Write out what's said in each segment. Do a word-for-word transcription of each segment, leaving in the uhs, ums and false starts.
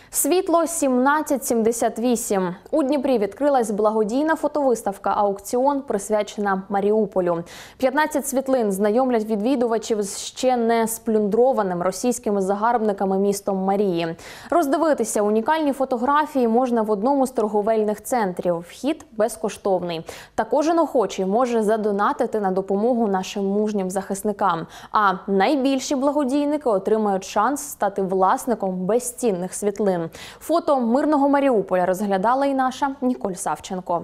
Світло сімнадцять сімдесят вісім. У Дніпрі відкрилась благодійна фотовиставка-аукціон, присвячена Маріуполю. п'ятнадцять світлин знайомлять відвідувачів з ще не сплюндрованим російськими загарбниками містом Марії. Роздивитися унікальні фотографії можна в одному з торговельних центрів. Вхід безкоштовний. Та кожен охочий може задонатити на допомогу нашим мужнім захисникам. А найбільші благодійники отримають шанс стати власником безцінних світлин. Фото мирного Маріуполя розглядала і наша Ніколь Савченко.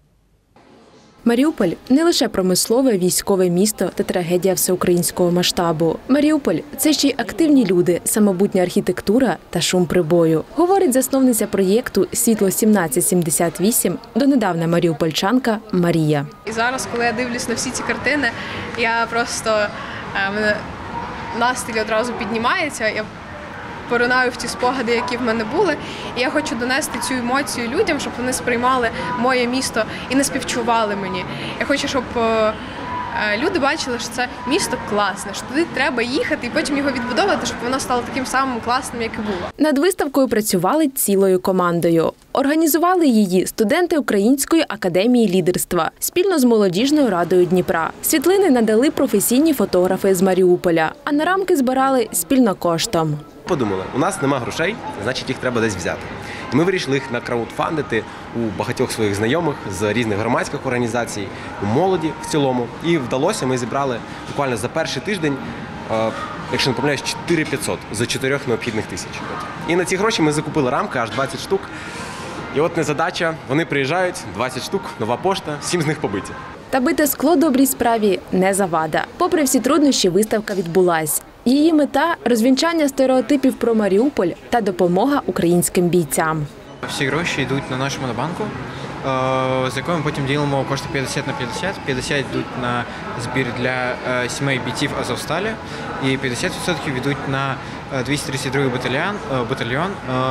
Маріуполь – не лише промислове, військове місто та трагедія всеукраїнського масштабу. Маріуполь – це ще й активні люди, самобутня архітектура та шум прибою. Говорить засновниця проєкту «Світло сімнадцять сімдесят вісім», донедавна маріупольчанка Марія. І зараз, коли я дивлюсь на всі ці картини, я просто, мене настрій одразу піднімається, я поринаю в ті спогади, які в мене були. І я хочу донести цю емоцію людям, щоб вони сприймали моє місто і не співчували мені. Я хочу, щоб люди бачили, що це місто класне, що туди треба їхати і потім його відбудовувати, щоб воно стало таким самим класним, як і було. Над виставкою працювали цілою командою. Організували її студенти Української академії лідерства спільно з Молодіжною радою Дніпра. Світлини надали професійні фотографи з Маріуполя, а на рамки збирали спільно коштом. Подумали, у нас нема грошей, значить їх треба десь взяти. І ми вирішили їх накраудфандити у багатьох своїх знайомих з різних громадських організацій, у молоді в цілому. І вдалося, ми зібрали буквально за перший тиждень, якщо не помиляюсь, чотири тисячі п'ятсот з чотирьох необхідних тисяч. І на ці гроші ми закупили рамки, аж двадцять штук. І от незадача, вони приїжджають, двадцять штук, нова пошта, сім з них побиті. Та бити скло добрій справі не завада. Попри всі труднощі, виставка відбулась. Її мета – розвінчання стереотипів про Маріуполь та допомога українським бійцям. Всі гроші йдуть на нашу монобанку, з якою ми потім ділимо кошти п'ятдесят на п'ятдесят. п'ятдесят йдуть на збір для сімей бійців Азовсталі і п'ятдесят відсотків йдуть на двісті тридцять другий батальйон, батальйон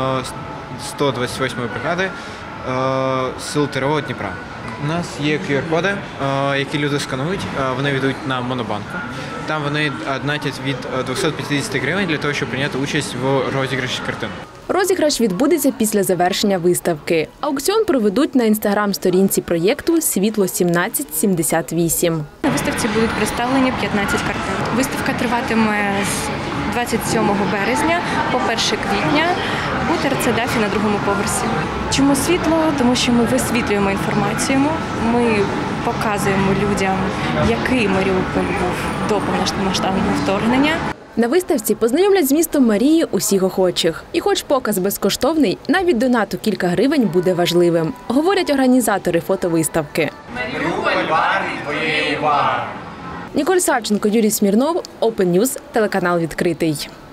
сто двадцять восьмої бригади сил ТРО Дніпра. У нас є ку ар коди, які люди сканують, вони йдуть на монобанку. Там вони донатять від двохсот п'ятдесят гривень для того, щоб прийняти участь в розіграші картин. Розіграш відбудеться після завершення виставки. Аукціон проведуть на інстаграм-сторінці проєкту «Світло сімнадцять сімдесят вісім». На виставці будуть представлені п'ятнадцять картин. Виставка триватиме з двадцять сьомого березня по перше квітня у ТРЦ «Дафі» на другому поверсі. Чому світло? Тому що ми висвітлюємо інформацію, ми показуємо людям, який Маріуполь був до повномасштабного вторгнення. На виставці познайомлять з містом Марії усіх охочих. І хоч показ безкоштовний, навіть донат у кілька гривень буде важливим, говорять організатори фотовиставки. Маріуполь вартий твоєї уваги. Ніколь Савченко, Юрій Смірнов, Open News, телеканал «Відкритий».